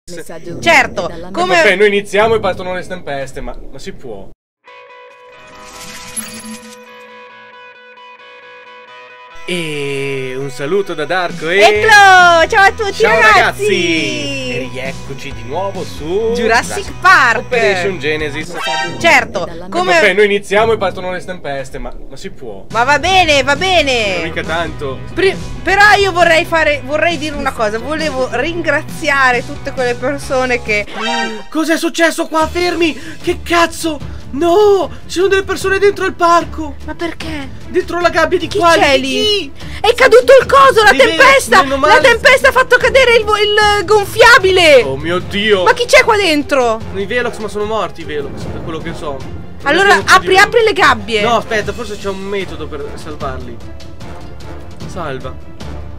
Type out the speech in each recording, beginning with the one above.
Certo, come... Vabbè, noi iniziamo e partono le tempeste, ma si può. E un saluto da Darko e... Eccolo! Ciao a tutti, ciao ragazzi! E rieccoci di nuovo su Jurassic Park Operation Genesis. Certo, come... Vabbè, noi iniziamo e partono le tempeste, ma si può. Ma va bene, va bene! Non mica tanto. Però io vorrei dire una cosa. Volevo ringraziare tutte quelle persone che... Cos'è successo qua? Fermi! Che cazzo? No! Ci sono delle persone dentro il parco! Ma perché? Dentro la gabbia di Chi qua! c'è lì? È caduto il coso, la tempesta! La tempesta ha fatto cadere il gonfiabile! Oh mio Dio! Ma chi c'è qua dentro? I Velox, ma sono morti i Velox, per quello che so. Allora apri le gabbie! No, aspetta, forse c'è un metodo per salvarli. Salva.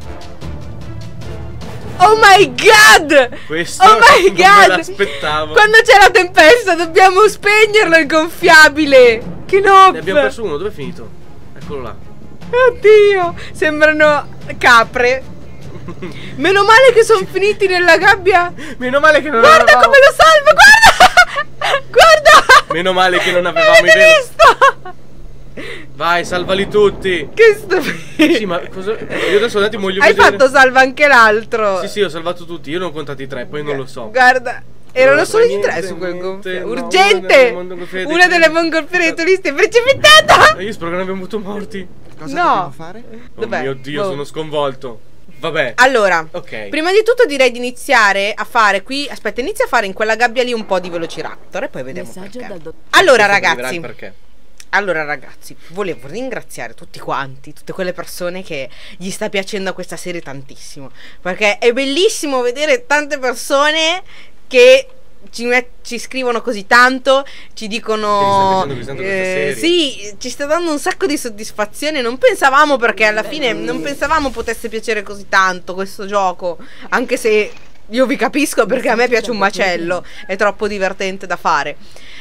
Oh my god! Questo oh my non god! me l'aspettavo. Quando c'è la tempesta dobbiamo spegnerlo il gonfiabile! Che noob! Ne abbiamo perso uno, dove è finito? Eccolo là. Oddio! Sembrano capre. Meno male che sono finiti nella gabbia. Meno male che non Guarda avevamo... come lo salvo, guarda! Guarda! Meno male che non avevamo i Avete visto? Vai, salvali tutti. Che stupido. Sì, ma cosa... Io adesso un attimo voglio Hai vedere. fatto salva anche l'altro. Sì, ho salvato tutti. Io ne ho contati 3, poi non lo so. Guarda, erano solo in niente, 3 su quel gonfiabile. no, Urgente! Una delle mongolfiere turiste è precipitata! Io spero che non abbiamo avuto morti. Cosa No. dobbiamo fare? Oh mio Dio, sono sconvolto. Vabbè. Allora, ok. prima di tutto direi di iniziare a fare qui. Aspetta, inizia a fare in quella gabbia lì un po' di Velociraptor e poi vediamo perché. Allora ragazzi, Perché? allora ragazzi, volevo ringraziare tutti quanti, tutte quelle persone che gli sta piacendo questa serie tantissimo, perché è bellissimo vedere tante persone che ci scrivono così tanto, ci dicono sì, ci sta dando un sacco di soddisfazione. Non pensavamo, perché alla fine non pensavamo potesse piacere così tanto questo gioco, anche se io vi capisco, perché a me piace un macello, è troppo divertente da fare.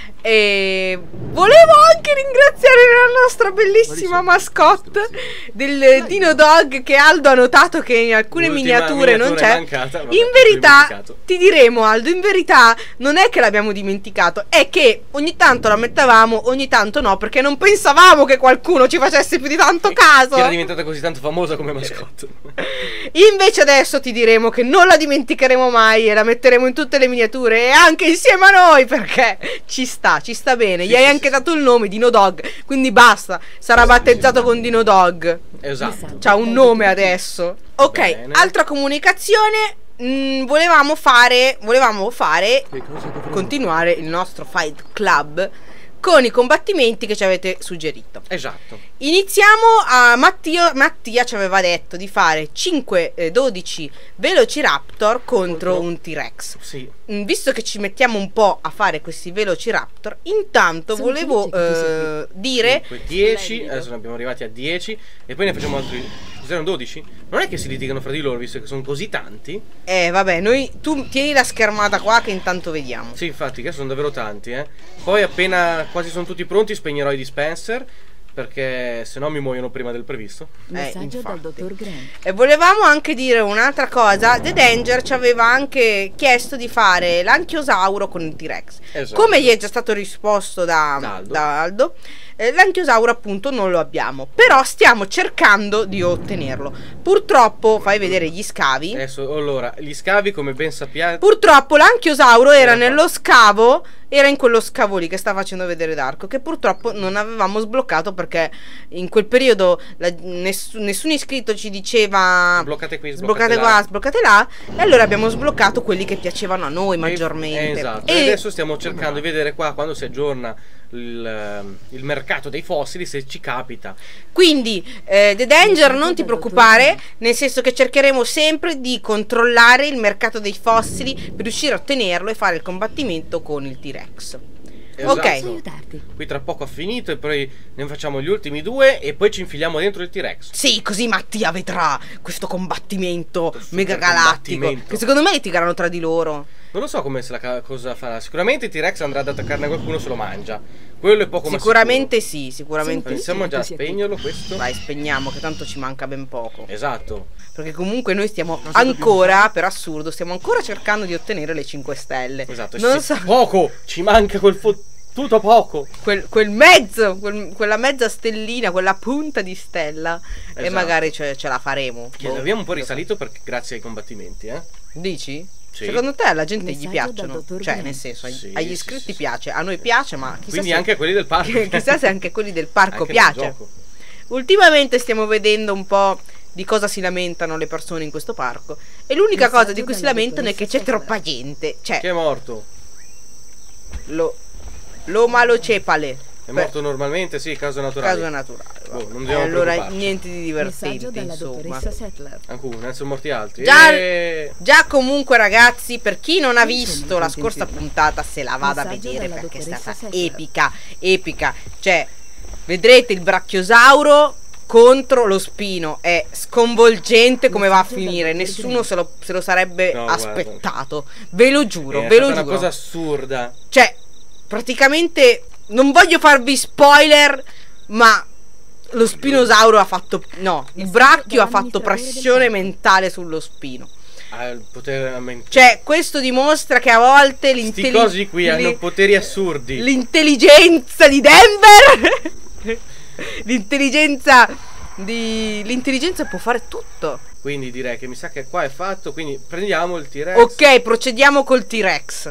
E volevo anche ringraziare la nostra bellissima mascotte del Dino Dog, che Aldo ha notato che in alcune miniature non c'è. In verità, ti diremo Aldo, in verità non è che l'abbiamo dimenticato, è che ogni tanto la mettevamo, ogni tanto no, perché non pensavamo che qualcuno ci facesse più di tanto caso. Che era diventata così tanto famosa come mascotte. Invece adesso ti diremo che non la dimenticheremo mai e la metteremo in tutte le miniature e anche insieme a noi, perché ci sta bene. Gli hai anche dato il nome, Dino Dog, quindi basta, sarà battezzato con Dino Dog. Esatto. C'ha un nome adesso. Ok, bene. altra comunicazione. Volevamo continuare il nostro Fight Club con i combattimenti che ci avete suggerito. Esatto. Iniziamo a Mattia ci aveva detto di fare 5-12 Velociraptor contro un T-Rex. Sì. Visto che ci mettiamo un po' a fare questi Velociraptor, intanto volevo dire 10, adesso ne abbiamo arrivati a 10 e poi ne facciamo altri. Cos'erano 12? Non è che si litigano fra di loro, visto che sono così tanti. Vabbè, tu tieni la schermata qua che intanto vediamo. Sì, infatti, che sono davvero tanti, Poi appena quasi sono tutti pronti spegnerò i dispenser, perché se no mi muoiono prima del previsto. Messaggio dal dottor Grant. E volevamo anche dire un'altra cosa. The Danger ci aveva anche chiesto di fare l'anchiosauro con il T-Rex. Esatto. Come gli è già stato risposto da Aldo, l'anchiosauro appunto non lo abbiamo, però stiamo cercando di ottenerlo. Purtroppo, fai vedere gli scavi. Adesso, allora, gli scavi, come ben sappiate, purtroppo l'anchiosauro era nello scavo, era in quello scavo lì che sta facendo vedere Darko, che purtroppo non avevamo sbloccato, perché in quel periodo nessun iscritto ci diceva sbloccate qui, sbloccate qua, sbloccate là, e allora abbiamo sbloccato quelli che piacevano a noi maggiormente. Esatto. E adesso stiamo cercando di vedere qua, quando si aggiorna il mercato dei fossili, se ci capita. Quindi The Danger, non ti preoccupare, nel senso che cercheremo sempre di controllare il mercato dei fossili per riuscire a ottenerlo e fare il combattimento con il T-Rex. Esatto. Ok. Qui tra poco ha finito e poi ne facciamo gli ultimi 2 e poi ci infiliamo dentro il T-Rex. Sì, così Mattia vedrà questo combattimento mega galattico, che secondo me litigheranno tra di loro. Non lo so come cosa farà. Sicuramente T-Rex andrà ad attaccarne qualcuno se lo mangia. Quello è poco ma Sicuramente sicuro. sì, sicuramente Iniziamo già a spegnerlo questo. Vai, spegniamo, che tanto ci manca ben poco. Esatto. Perché comunque noi stiamo ancora, per assurdo, stiamo ancora cercando di ottenere le 5 stelle. Esatto. Non so. Poco! Ci manca quel fottuto poco. Quel mezzo, quella mezza stellina, quella punta di stella. E Esatto. magari ce la faremo. Abbiamo un po' risalito perché, grazie ai combattimenti, Dici? Sì. Secondo te alla gente gli Messaggio piacciono? dal dottor Cioè, Grant. nel senso, Sì, agli sì, iscritti sì. piace, a noi piace, ma chissà Quindi se, anche a quelli del parco. chissà se anche a quelli del parco Anche nel piace. gioco. Ultimamente stiamo vedendo un po' di cosa si lamentano le persone in questo parco. E l'unica Messaggio cosa di cui si dalla lamentano è che c'è dottoressa troppa gente. Cioè, Che è morto? lo malocepale. È morto normalmente, sì, causa naturale. Caso naturale. Boh, non E dobbiamo allora preoccuparci. niente di divertente, Messaggio dalla insomma. dottoressa Settler. Ancora, ne sono morti altri. Già comunque ragazzi, per chi non ha Non sono visto la scorsa intensivo. puntata, se la vada a Messaggio vedere dalla perché è dottoressa stata Settler. epica. Cioè, vedrete il brachiosauro contro lo spino. È sconvolgente come va a Messaggio finire. dalla Nessuno se lo sarebbe No, guarda. aspettato. Ve lo giuro, È ve lo stata giuro. una cosa assurda. Cioè, praticamente non voglio farvi spoiler, ma lo spinosauro ha fatto. No, il brachio ha fatto pressione mentale sullo spino. Ha il potere aumentare. Cioè, questo dimostra che a volte Sti cosi qui hanno poteri assurdi. l'intelligenza di Denver. L'intelligenza può fare tutto. Quindi direi che mi sa che qua è fatto. Quindi prendiamo il T-Rex. Ok, procediamo col T-Rex.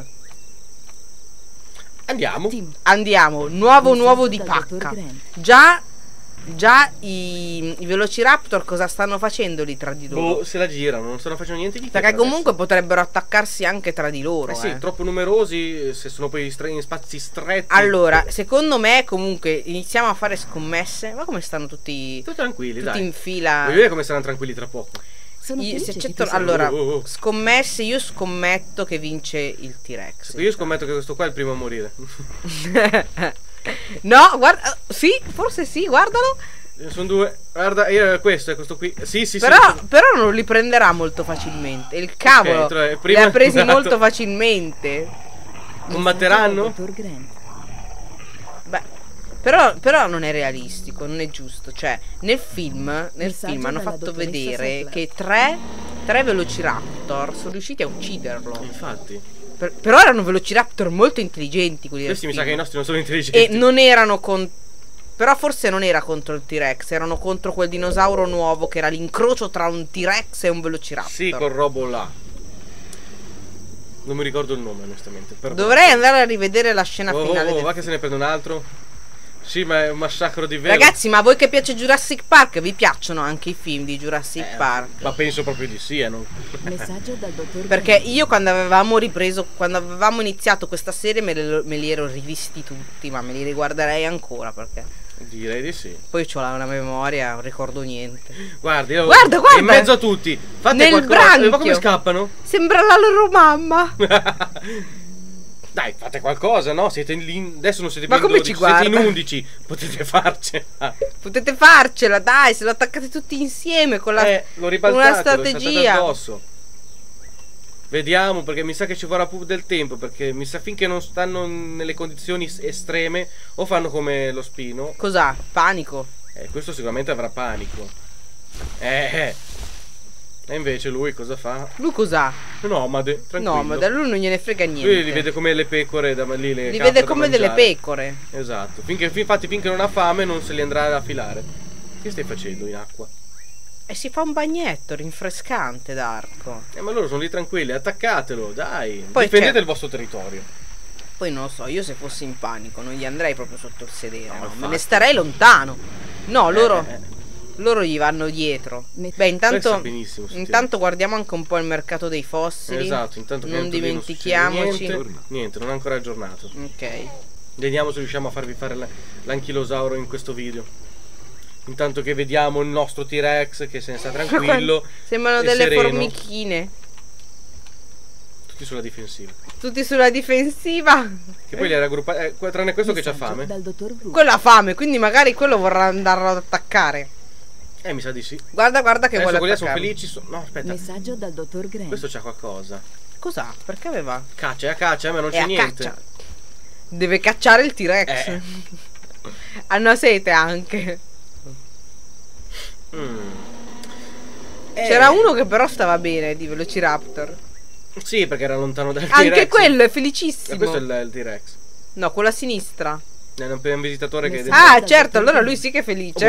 Andiamo. Andiamo, nuovo di Messaggio dal dottor pacca. Grant. Già i Velociraptor cosa stanno facendo lì tra di loro? Boh, se la girano, non stanno facendo niente di che. Perché per comunque adesso. potrebbero attaccarsi anche tra di loro. Sì, troppo numerosi. Se sono poi in spazi stretti. Allora, secondo me comunque iniziamo a fare scommesse. Ma come stanno tutti Tranquilli, dai. in fila? Voglio vedere come saranno tranquilli tra poco. Sono Se felice che accetto- ti sia- allora, Oh. scommesse, io scommetto che vince il T-Rex. Io scommetto che questo qua è il primo a morire. No, guarda, sì, forse sì, guardalo. Sono due. Guarda, questo è questo qui. Sì. Però non li prenderà molto facilmente. Il cavolo Ok, li ha presi esatto. molto facilmente. Combatteranno? Messaggio dal dottor Grant. Beh, però non è realistico, non è giusto. Cioè, nel film Messaggio hanno dalla fatto dottoressa vedere Settler. che tre Velociraptor sono riusciti a ucciderlo. Infatti. Però erano Velociraptor molto intelligenti quelli del Questi mi sa che i film. nostri non sono intelligenti. E non erano però forse non era contro il T-Rex, erano contro quel dinosauro nuovo che era l'incrocio tra un T-Rex e un Velociraptor. Sì, quel robo là. Non mi ricordo il nome, onestamente. Perdono. Dovrei andare a rivedere la scena finale del va che se ne prende un altro. Sì, ma è un massacro di vero. Ragazzi, ma a voi che piace Jurassic Park, vi piacciono anche i film di Jurassic Park? Ma penso proprio di sì, non... Messaggio dal dottor Perché Grant. io quando avevamo iniziato questa serie me li ero rivisti tutti, ma me li riguarderei ancora perché Direi di sì. poi ho una memoria, non ricordo niente. Guarda, Guarda! in mezzo a tutti. Fate Nel qualcosa. branchio. Ma come scappano? Sembra la loro mamma. Dai, fate qualcosa, no? Siete lì. Adesso non siete Ma più in come ci 12, siete in guarda? 11. Potete farcela. Potete farcela, dai, se lo attaccate tutti insieme con Lo una ribaltate, lo strategia. saltate addosso. Vediamo, perché mi sa che ci vorrà più del tempo. Perché mi sa finché non stanno nelle condizioni estreme. O fanno come lo spino. Cos'ha? Panico. Questo sicuramente avrà panico. E invece lui cosa fa? Lui cos'ha? Nomade, tranquillo. No, ma da lui non gliene frega niente. Lui li vede come le pecore da lì, le Li capre vede da come delle mangiare. pecore. Esatto. Infatti finché non ha fame non se li andrà a filare. Che stai facendo in acqua? E si fa un bagnetto rinfrescante, Darko. Ma loro sono lì tranquilli, attaccatelo, dai. Poi Difendete c'è- il vostro territorio. Poi non lo so, io se fossi in panico non gli andrei proprio sotto il sedere, no? Me infatti. ne starei lontano. No, loro gli vanno dietro. Beh, Questo intanto sa benissimo, sto intanto guardiamo anche un po' il mercato dei fossili. Esatto, intanto che non tanto lì dimentichiamoci. succede niente, non è ancora aggiornato. Ok. Vediamo se riusciamo a farvi fare l'anchilosauro in questo video. Intanto che vediamo il nostro T-Rex che se ne sta tranquillo. Sembrano e delle sereno. formichine. Tutti sulla difensiva. Tutti sulla difensiva. Che poi li ha raggruppati. Tranne questo che c'ha Messaggio fame. dal dottor Who. Quello ha fame, quindi magari quello vorrà andarlo ad attaccare. Mi sa di sì. Guarda che Adesso vuole quelli là sono attaccare. felici. No, aspetta. Messaggio dal dottor Grant. Questo c'ha qualcosa. Cos'ha? Perché aveva? Caccia, è a caccia, ma non È c'è a niente. caccia. Deve cacciare il T-Rex. Hanno sete anche. C'era uno che però stava bene di Velociraptor. Sì, perché era lontano dal T-Rex. Anche quello è Ma felicissimo. questo è il T-Rex. No, quello a sinistra. È un visitatore che è Messaggio. dentro. Ah, certo, allora lui sì che è felice.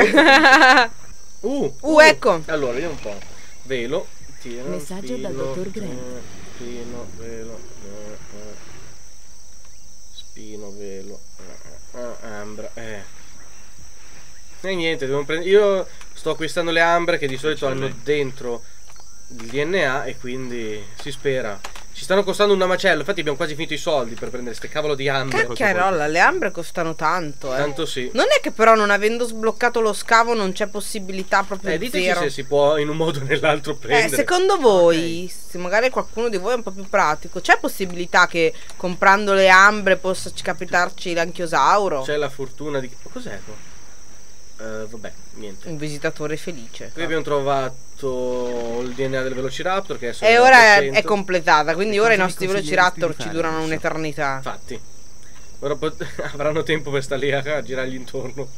Ecco. Allora, vediamo un po'. Velo. Tiro, Messaggio dal dottor Grant. Spino, velo. Spino, velo. Ambra. E niente, devo prendere. Io sto acquistando le ambre che di solito hanno dentro il DNA e quindi si spera. Ci stanno costando un macello, infatti abbiamo quasi finito i soldi per prendere ste cavolo di ambre. Caccarolla, le ambre costano tanto, Tanto sì. Non è che però non avendo sbloccato lo scavo non c'è possibilità proprio Diteci zero. se si può in un modo o nell'altro prendere. Secondo voi, se magari qualcuno di voi è un po' più pratico, c'è possibilità che comprando le ambre possa capitarci l'anchiosauro? C'è la fortuna di... Cos'è qua? Vabbè, niente. Un visitatore felice. Qui abbiamo trovato il DNA del Velociraptor che E ora è 100%. completata, quindi E ora i cosa mi nostri consiglieresti Velociraptor di ci fare durano adesso? un'eternità. Infatti. Ora avranno tempo per stare lì a girargli intorno.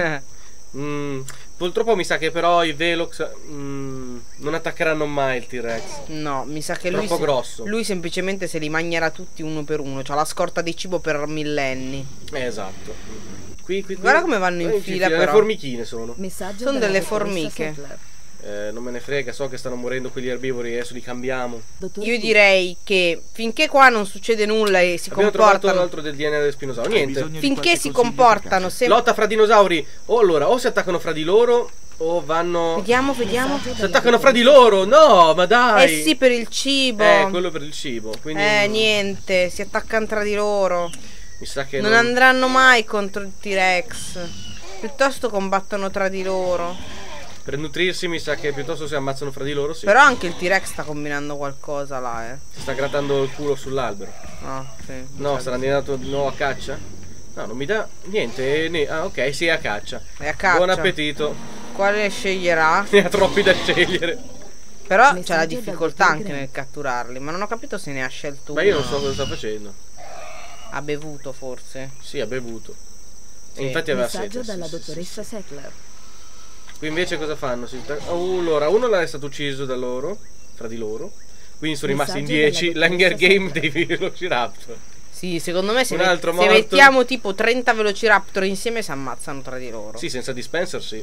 Purtroppo mi sa che però i Velox non attaccheranno mai il T-Rex. No, mi sa che Troppo grosso. lui semplicemente se li mangerà tutti uno per uno. C'ha la scorta di cibo per millenni. Esatto. Qui. Guarda come vanno in fila, Le però. formichine sono. Messaggio Sono dalla delle dottoressa formiche. Settler. Non me ne frega, so che stanno morendo quegli erbivori, adesso li cambiamo. Dottor Io Q. direi che finché qua non succede nulla e si Abbiamo trovato comportano, l'altro del DNA del spinosauro. Niente. bisogno di finché qualche si consiglio comportano efficace. sempre. Lotta fra dinosauri. O si attaccano fra di loro o vanno... Vediamo. Messaggio Si dalla attaccano fra di loro. No, ma dai. Eh sì, per il cibo. Quello per il cibo. Quindi Niente, si attaccano tra di loro. mi sa che Non andranno mai contro il T-Rex. Piuttosto combattono tra di loro. per nutrirsi mi sa che piuttosto si ammazzano fra di loro, sì. Però anche il T-Rex sta combinando qualcosa là, Si sta grattando il culo sull'albero. Ah, sì. No, sarà andato di nuovo a caccia? No, non mi dà niente. Ah, ok, sì, è a caccia. È a caccia. Buon appetito. Quale sceglierà? Ne ha troppi da scegliere. Però c'è la Messaggio dal difficoltà dottor anche Grant. nel catturarli. Ma non ho capito se ne ha scelto Ma io uno. non so cosa sta facendo. Ha bevuto forse. Sì, ha bevuto. Sì. E infatti aveva Messaggio sete. dalla Sì, sì, dottoressa sì. Settler. Qui invece cosa fanno? Allora, uno è stato ucciso da loro, fra di loro. Quindi sono rimasti in Messaggio 10. dalla L'Hunger dottoressa Game dei Velociraptor. Sì, secondo me se, Un altro se morto. mettiamo tipo 30 Velociraptor insieme si ammazzano tra di loro. Sì, senza dispenser, sì.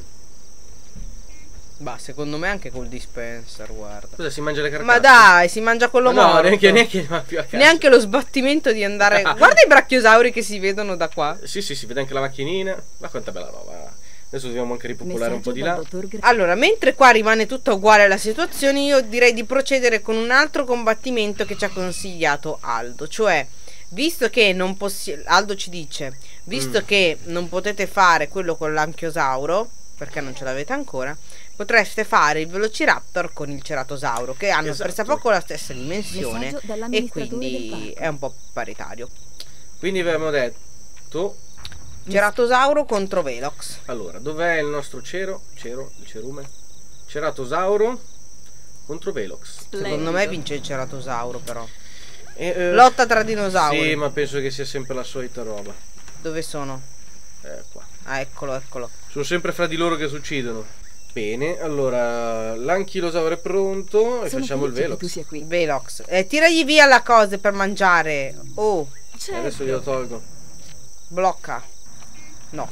Bah, secondo me anche col dispenser, guarda. Cosa si mangia le carcasse? Ma dai, si mangia quello Ma no, morto. neanche ma più a caso. Neanche lo sbattimento di andare. Guarda i brachiosauri che si vedono da qua. Sì, si vede anche la macchinina. Ma quanta bella roba. Adesso dobbiamo anche ripopolare un po' Messaggio di dal là. dottor Grant. Allora, mentre qua rimane tutta uguale la situazione, io direi di procedere con un altro combattimento che ci ha consigliato Aldo. Cioè, visto che non possiamo. Aldo ci dice, visto che non potete fare quello con l'anchiosauro, perché non ce l'avete ancora, potreste fare il Velociraptor con il Ceratosauro, che hanno Esatto. pressappoco la stessa dimensione Messaggio e dall'amministratore del quindi parco. è un po' paritario. Quindi avevamo detto. Ceratosauro contro Velox. Allora, dov'è il nostro il cerume? Ceratosauro contro Velox. Secondo me vince il Ceratosauro, però. Lotta Lotta tra dinosauri. Sì, ma penso che sia sempre la solita roba. Dove sono? Qua. Ah, eccolo. Sono sempre fra di loro che si uccidono. Bene, allora l'anchilosauro è pronto e Sono facciamo il felice che Velox. tu sia qui. Velox. Tiragli via la cosa per mangiare. Oh, Certo. Adesso glielo tolgo. blocca. No.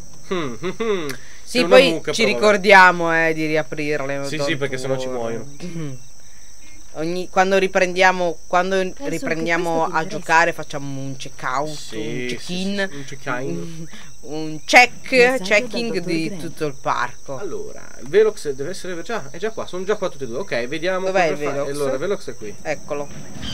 C'è Sì, una poi mucca, ci però, ricordiamo di riaprirle. Sì, perché sennò ci muoiono. Quando riprendiamo che questo ti a interessa. giocare facciamo un check out, Sì, un check in, un check-in. un Messaggio checking dal dottor di Grant. tutto il parco. Allora, il Velox deve essere già, è già qua, sono già qua tutti e due. Ok, vediamo Dov'è cosa il fa. Velox? Allora, il Velox è qui. Eccolo.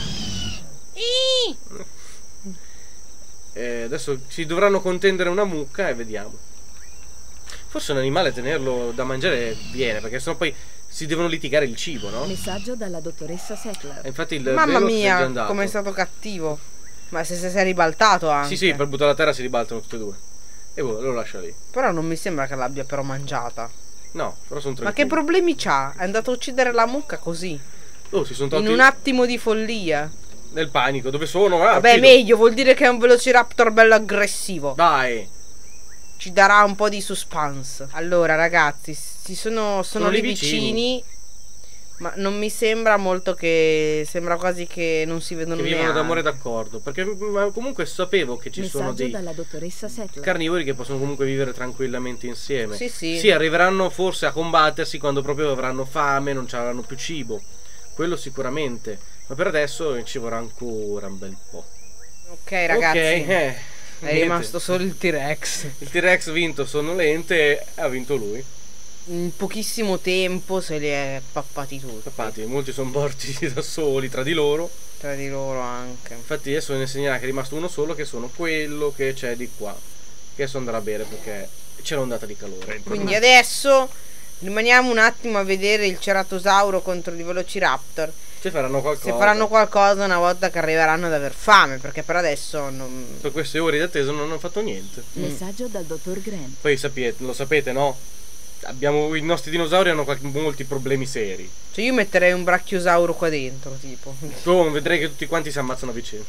Adesso si dovranno contendere una mucca e vediamo. Forse un animale tenerlo da mangiare viene, perché sennò poi si devono litigare il cibo, no? Messaggio dalla dottoressa Settler. E infatti il Mamma Velox è già mia, andato. come è stato cattivo. Ma se si è ribaltato anche. Sì, per buttare a terra si ribaltano tutti e due. E boh, lo lascia lì. Però non mi sembra che l'abbia però mangiata. No, però sono tre. Ma che problemi c'ha? È andato a uccidere la mucca così. Oh, si sono In tolti un attimo di follia. nel panico. Dove sono? Vabbè, chiedo. meglio, vuol dire che è un Velociraptor bello aggressivo. Dai. Ci darà un po' di suspense. Allora, ragazzi, sono lì lì vicini. Ma non mi sembra molto che... Sembra quasi che non si vedono Che neanche. vivono d'amore d'accordo. Perché comunque sapevo che ci sono Messaggio dei dalla dottoressa Settler. carnivori che possono comunque vivere tranquillamente insieme. Sì, sì. Sì, arriveranno forse a combattersi quando proprio avranno fame, non avranno più cibo. Quello sicuramente. Ma per adesso ci vorrà ancora un bel po'. Ok, ragazzi. Ok, È niente. rimasto solo il T-Rex. Il T-Rex vinto sonnolente e ha vinto lui. In pochissimo tempo se li è pappati tutti. Infatti, molti sono morti da soli tra di loro. Tra di loro anche. Infatti adesso ne segnerà che è rimasto uno solo, che sono quello che c'è di qua. Che adesso andrà a bere perché c'è l'ondata di calore. Quindi adesso rimaniamo un attimo a vedere il Ceratosauro contro il Velociraptor. Se faranno qualcosa. Se faranno qualcosa una volta che arriveranno ad aver fame, perché per adesso non... Per queste ore di attesa non hanno fatto niente. Messaggio dal dottor Grant. Poi lo sapete, no? I nostri dinosauri hanno molti problemi seri. Cioè io metterei un Brachiosauro qua dentro, tipo. Tu vedrei che tutti quanti si ammazzano a vicenda.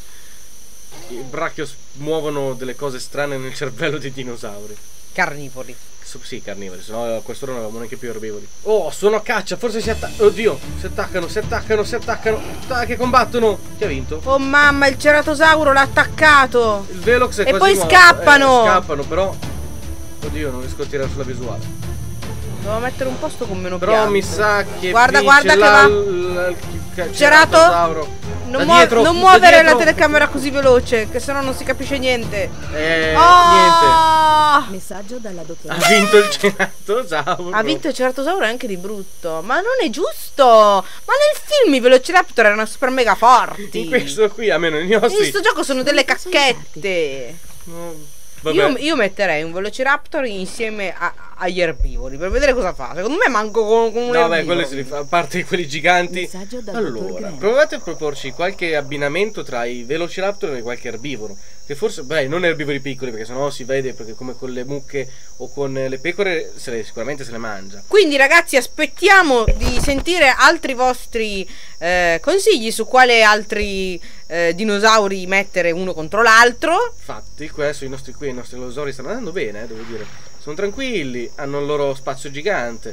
I brachios muovono delle cose strane nel cervello dei dinosauri. Carnivori. Sì, carnivori, sennò a quest'ora non avevamo neanche più erbivori. Oh, sono a caccia, forse si attaccano. Oddio, si attaccano. Dai, che combattono. Chi ha vinto? Oh mamma, il Ceratosauro l'ha attaccato. Il Velox è E quasi poi morto. scappano. Scappano, però. Oddio, non riesco a tirare sulla visuale. Devo mettere un posto con meno Però piante. mi sa che Guarda, vince guarda che va. il Cerato? Ceratosauro. Non, Da dietro, non da muovere la dietro. telecamera così veloce, che sennò non si capisce niente. Niente. Oh! Messaggio dalla Ha dottoressa. vinto il Ceratosauro. Ha vinto il Ceratosauro anche di brutto. Ma non è giusto. Ma nel film i Velociraptor erano super mega forti. In questo qui, almeno i In nostri. questo gioco sono delle Sono cacchette. No, vabbè. Io metterei un Velociraptor insieme agli erbivori per vedere cosa fa. Secondo me manco con un No, vabbè, erbivoro. quello si rifà, a parte quelli giganti. Messaggio dal dottor Allora, Grant. provate a proporci qualche abbinamento tra i Velociraptor e qualche erbivoro. Che forse, beh, non erbivori piccoli, perché sennò si vede, perché come con le mucche o con le pecore sicuramente se le mangia. Quindi ragazzi aspettiamo di sentire altri vostri consigli su quale altri dinosauri mettere uno contro l'altro. Infatti, questo i nostri dinosauri stanno andando bene, devo dire. Sono tranquilli, hanno il loro spazio gigante.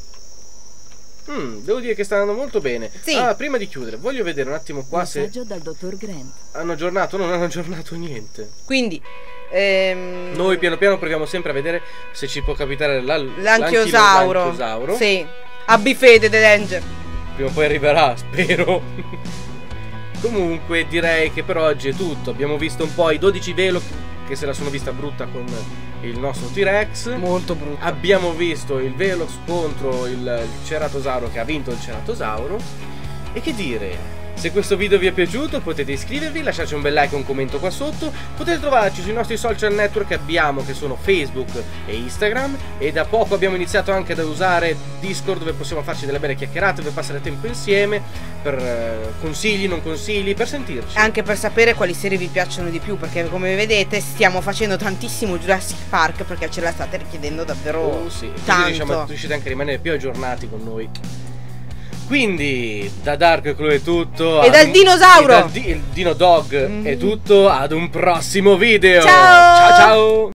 Devo dire che stanno andando molto bene. Sì. Ah, prima di chiudere, voglio vedere un attimo qua se Messaggio dal dottor Grant. hanno aggiornato o non hanno aggiornato niente. Quindi Noi piano piano proviamo sempre a vedere se ci può capitare l'anchiosauro. l'anchiosauro. Sì. Abbi fede, The Danger. Prima o poi arriverà, spero. Comunque direi che per oggi è tutto. Abbiamo visto un po' i 12 Velox che se la sono vista brutta con il nostro T-Rex. Molto brutto. Abbiamo visto il Velox contro il Ceratosauro, che ha vinto il Ceratosauro. E che dire? Se questo video vi è piaciuto potete iscrivervi, lasciarci un bel like e un commento qua sotto. Potete trovarci sui nostri social network che abbiamo, che sono Facebook e Instagram. E da poco abbiamo iniziato anche ad usare Discord, dove possiamo farci delle belle chiacchierate, dove passare tempo insieme, per consigli, non consigli, per sentirci. Anche per sapere quali serie vi piacciono di più, perché come vedete stiamo facendo tantissimo Jurassic Park, perché ce la state richiedendo davvero Oh sì, così tanto. riuscite anche a rimanere più aggiornati con noi. Quindi da Dark Clue è tutto. E dal dinosauro! Il Dino Dog è tutto. Ad un prossimo video. Ciao! Ciao ciao.